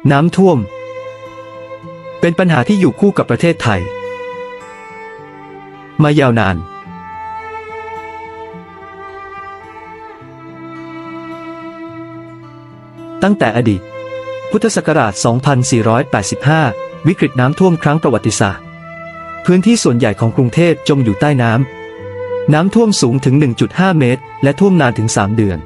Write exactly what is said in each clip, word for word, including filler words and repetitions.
น้ำท่วมเป็นปัญหาที่อยู่คู่กับประเทศไทยมายาวนานตั้งแต่อดีตพุทธศักราช สองพันสี่ร้อยแปดสิบห้า วิกฤตน้ำท่วมครั้งประวัติศาสตร์พื้นที่ส่วนใหญ่ของกรุงเทพจมอยู่ใต้น้ำน้ำท่วมสูงถึง หนึ่งจุดห้า เมตรและท่วมนานถึง สาม เดือน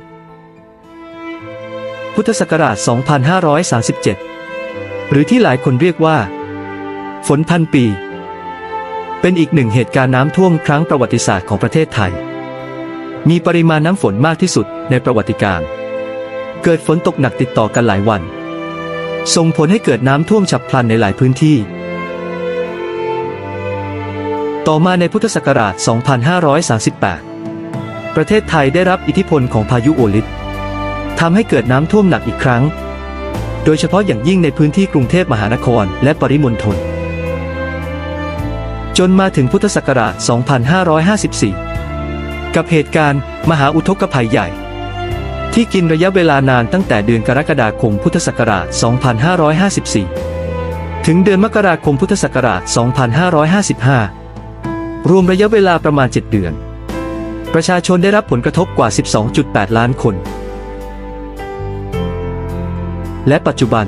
พุทธศักราช สองพันห้าร้อยสามสิบเจ็ด หรือที่หลายคนเรียกว่าฝนพันปีเป็นอีกหนึ่งเหตุการณ์น้ำท่วมครั้งประวัติศาสตร์ของประเทศไทยมีปริมาณน้ำฝนมากที่สุดในประวัติการเกิดฝนตกหนักติดต่อกันหลายวันส่งผลให้เกิดน้ำท่วมฉับพลันในหลายพื้นที่ต่อมาในพุทธศักราช สองพันห้าร้อยสามสิบแปด ประเทศไทยได้รับอิทธิพลของพายุโอลิฟทำให้เกิดน้ำท่วมหนักอีกครั้งโดยเฉพาะอย่างยิ่งในพื้นที่กรุงเทพมหานครและปริมณฑลจนมาถึงพุทธศักราช สองพันห้าร้อยห้าสิบสี่ กับเหตุการณ์มหาอุทกภัยใหญ่ที่กินระยะเวลานานตั้งแต่เดือนกรกฎาคมพุทธศักราช สองพันห้าร้อยห้าสิบสี่ ถึงเดือนมกราคมพุทธศักราช สองพันห้าร้อยห้าสิบห้า รวมระยะเวลาประมาณ เจ็ด เดือนประชาชนได้รับผลกระทบกว่า สิบสองจุดแปด ล้านคนและปัจจุบัน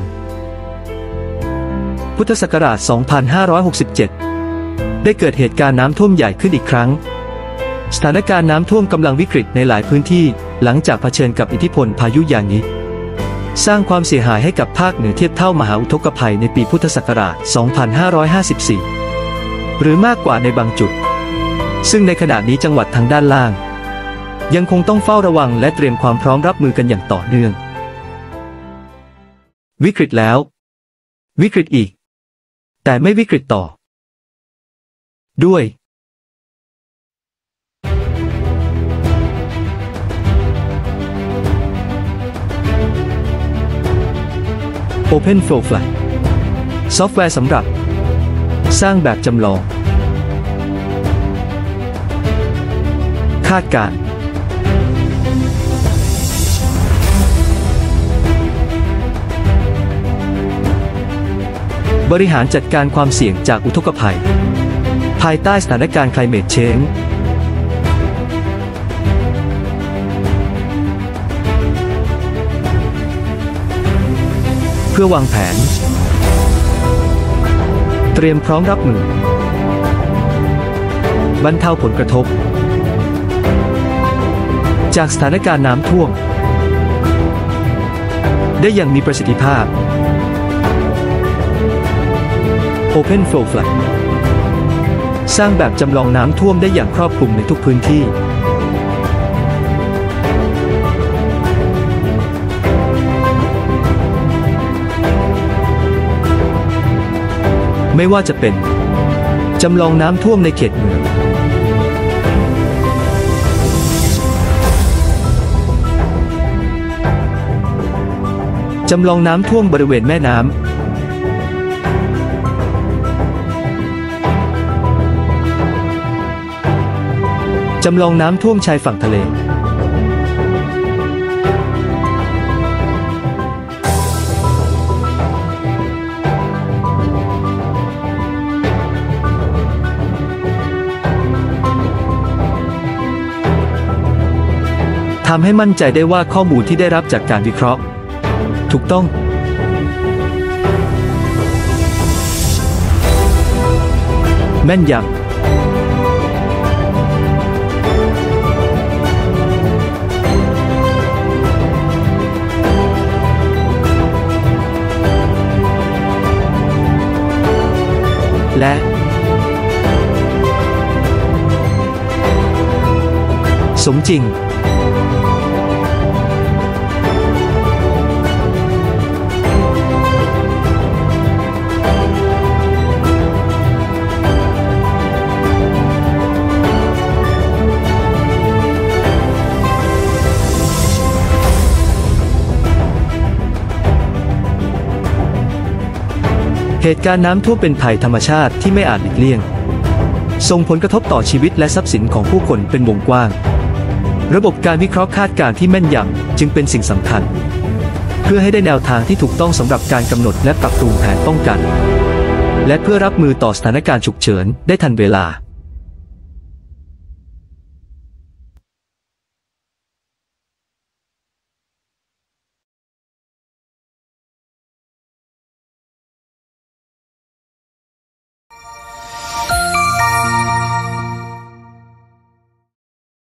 พุทธศักราช สองพันห้าร้อยหกสิบเจ็ด ได้เกิดเหตุการณ์น้ำท่วมใหญ่ขึ้นอีกครั้งสถานการณ์น้ำท่วมกำลังวิกฤตในหลายพื้นที่หลังจากเผชิญกับอิทธิพลพายุยางิสร้างความเสียหายให้กับภาคเหนือเทียบเท่ามหาอุทกภัยในปีพุทธศักราช สองพันห้าร้อยห้าสิบสี่ หรือมากกว่าในบางจุดซึ่งในขณะนี้จังหวัดทางด้านล่างยังคงต้องเฝ้าระวังและเตรียมความพร้อมรับมือกันอย่างต่อเนื่องวิกฤตแล้ววิกฤตอีกแต่ไม่วิกฤตต่อด้วยOpenFlowFlight ซอฟต์แวร์สำหรับสร้างแบบจำลองคาดการณ์บริหารจัดการความเสี่ยงจากอุทกภัยภายใต้สถานการณ์ Climate Change เพื่อวางแผนเตรียมพร้อมรับมือบรรเทาผลกระทบจากสถานการณ์น้ำท่วมได้อย่างมีประสิทธิภาพ OpenFlowFlight สร้างแบบจำลองน้ำท่วมได้อย่างครอบคลุมในทุกพื้นที่ไม่ว่าจะเป็นจำลองน้ำท่วมในเขตเมืองจำลองน้ำท่วมบริเวณแม่น้ำจำลองน้ำท่วมชายฝั่งทะเลทำให้มั่นใจได้ว่าข้อมูลที่ได้รับจากการวิเคราะห์ถูกต้องแม่นยำและสมจริงเหตุการณ์น้ำท่วมเป็นภัยธรรมชาติที่ไม่อาจหลีกเลี่ยงส่งผลกระทบต่อชีวิตและทรัพย์สินของผู้คนเป็นวงกว้างระบบการวิเคราะห์คาดการณ์ที่แม่นยำจึงเป็นสิ่งสำคัญพื่อให้ได้แนวทางที่ถูกต้องสำหรับการกำหนดและปรับปรุงแผนป้องกันและเพื่อรับมือต่อสถานการณ์ฉุกเฉินได้ทันเวลา